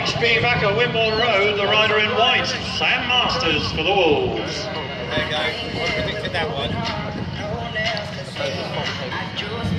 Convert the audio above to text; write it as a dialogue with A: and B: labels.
A: HB back at Wimborne Road, the rider in white, Sam Masters for the Wolves.
B: There you go. What do you think of that one?